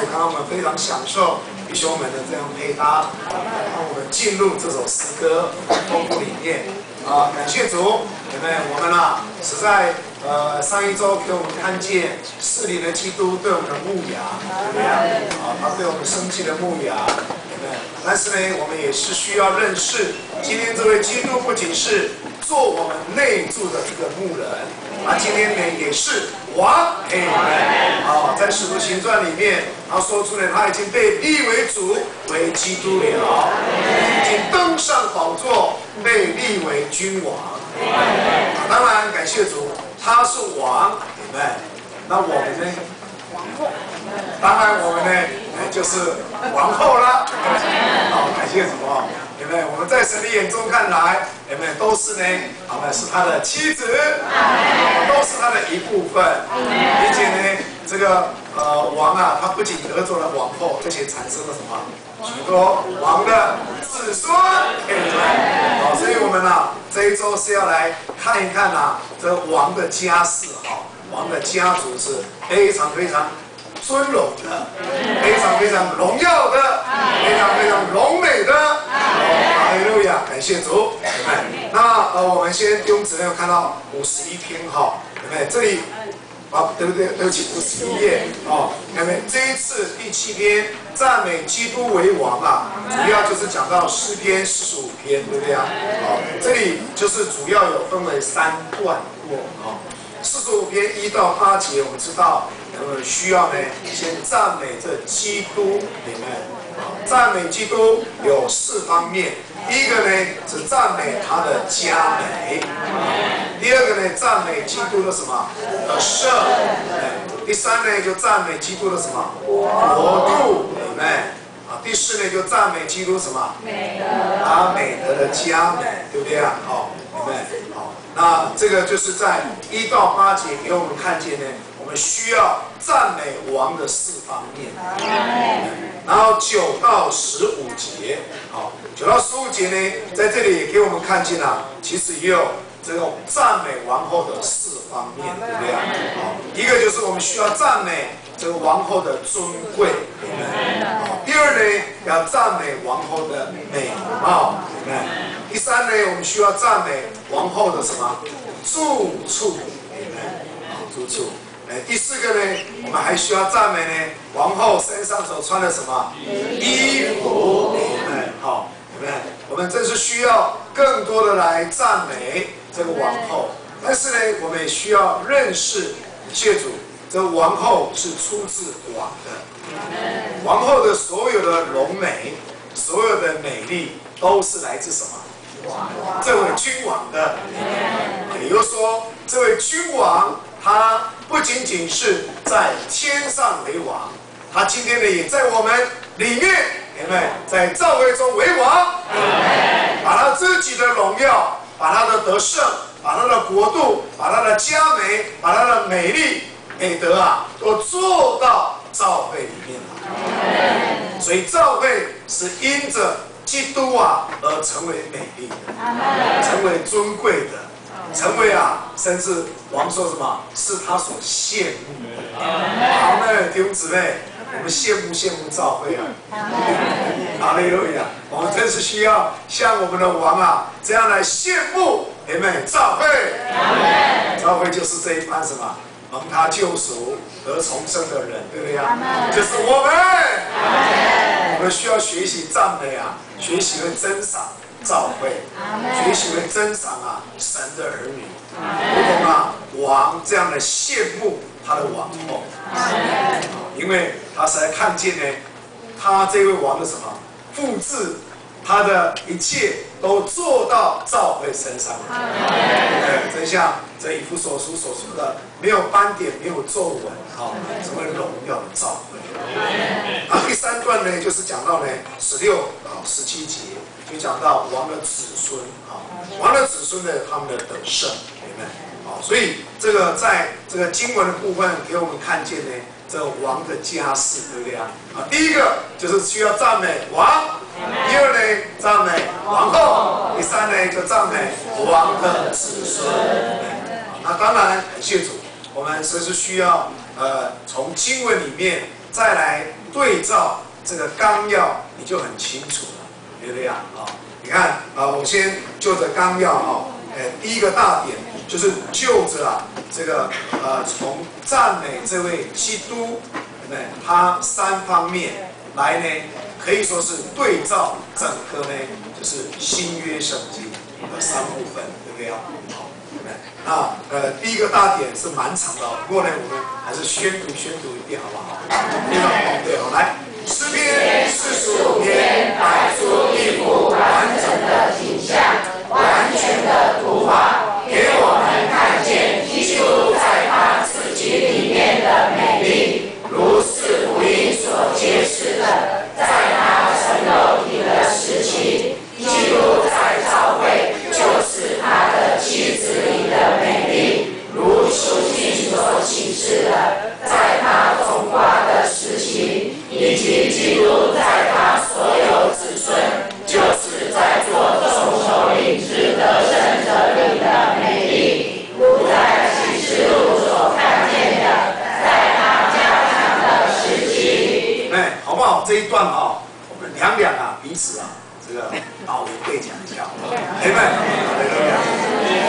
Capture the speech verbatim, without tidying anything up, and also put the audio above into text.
刚刚我们非常享受弟兄们的这样配搭，让我们进入这首诗歌丰富里面啊，感谢主，姐妹，我们啊实在呃上一周给我们看见圣灵的基督对我们的牧养，对不对啊？啊，他对我们生气的牧养，对不对？但是呢，我们也是需要认识，今天这位基督不仅是做我们内住的这个牧人，他今天呢也是王，哎，啊，在使徒行传里面，他说出呢，他已经被立为主，为基督了，已经登上宝座，被立为君王。啊，当然感谢主，他是王，你们，那我们呢？当然我们呢，就是王后了。好，感谢主啊！有没有？我们在神的眼中看来，有没有都是呢？我们是他的妻子，都是他的一部分。并且呢，这个呃王啊，他不仅得着了王后，而且产生了什么？许多王的子孙。好，所以我们啊，这一周是要来看一看啊，这王的家世哈，王的家族是非常非常尊荣的，非常非常荣耀的，非常非常荣美的。哈利路亚，感谢主。那呃，我们先弟兄姊妹有看到五十一篇哈，对不对？这里啊，对不对？对不起，五十一页哦。看没？这一次第七篇赞美基督为王啊，主要就是讲到诗篇四十五篇，对不对啊？好，这里就是主要有分为三段落啊。四十五篇一到八节，我们知道。呃，需要呢，先赞美这基督，你们赞美基督有四方面。第一个呢是赞美他的佳美，第二个呢赞美基督的什么的圣，第三呢就赞美基督的什么国度，你们啊，第四呢就赞美基督什么他美德的佳美，对不对啊？好，你们好，那这个就是在一到八节给我们看见呢。我们需要赞美王的四方面，然后九到十五节，好，九到十五节呢，在这里也给我们看见了，其实也有这种赞美王后的四方面，对不对啊？好，一个就是我们需要赞美这个王后的尊贵，对不对？好，第二呢，要赞美王后的美貌，对不对？第三呢，我们需要赞美王后的什么住处，对不对？好，住处。第四个呢，我们还需要赞美呢，王后身上所穿的什么衣服？哎，好，有没有？我们真是需要更多的来赞美这个王后，但是呢，我们也需要认识，谢主，这王后是出自王的，王后的所有的荣美，所有的美丽，都是来自什么？这位君王的。也就是说，这位君王。他不仅仅是在天上为王，他今天呢也在我们里面，有没有？在教会中为王，把他自己的荣耀，把他的得胜，把他的国度，把他的佳美，把他的美丽美德啊，都做到教会里面了。所以教会是因着基督啊而成为美丽的，成为尊贵的。成为啊，甚至王说什么是他所羡慕的。好呢，弟兄姊妹，我们羡慕羡慕教会啊！哈利路亚！我们真是需要像我们的王啊这样来羡慕你们教会。教会就是这一班什么蒙他救赎得重生的人，对不对啊？就是我们。我们需要学习赞美啊，学习和珍赏。教会学习为珍赏啊，神的儿女，如同啊王这样的羡慕他的王后，因为他实在看见呢，他这位王的什么复制，他的一切都做到教会身上。对，真像这以弗所书所说的，没有斑点，没有皱纹，好，成为荣耀的教会。啊，第三段呢，就是讲到呢十六到十七节。就讲到王的子孙啊，王的子孙的他们的得胜，明白？啊，所以这个在这个经文的部分给我们看见呢，这个王的家世，对不对啊？啊，第一个就是需要赞美王，第二呢赞美王后，第三呢就赞美王的子孙。那当然，谢主，我们这是需要呃从经文里面再来对照这个纲要，你就很清楚了，对不对啊？啊，你看啊，我先就着纲要啊，呃，第一个大点就是就着啊这个呃从赞美这位基督，对不对？他三方面来呢，可以说是对照整个呢，就是新约圣经的三部分，对不对啊？好。那呃，第一个大点是蛮长的，不过呢，我们还是宣读宣读一遍，好不好？对，好，来，诗篇四十五篇摆出一幅完整的景象，完全的图画，给我们看见基督在他自己里面的美丽，如是福音所揭示的，在他成肉体的时期，基督在教会就是他的妻子里的美丽，如书信所启示的，在他种瓜的时期，以及基督在他所有子孙，就是在做众首领之得胜者里的美丽，如在启示录所看见的，在他加强的时期。哎，好不好？这一段啊，我们两两啊，彼此啊，这个导言对讲一下，好不好？阿们，阿们。